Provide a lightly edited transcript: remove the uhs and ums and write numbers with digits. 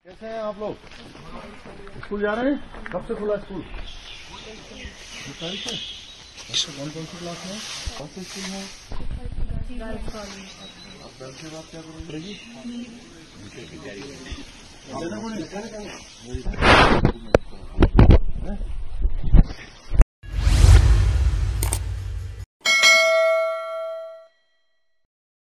कैसे हैं आप लोग? स्कूल जा रहे हैं? कब से खुला स्कूल? 2 तारीख से। कौन कौन सी क्लास में? कौन से स्कूल में? आप घर से बात क्या करोगे? पड़ेगी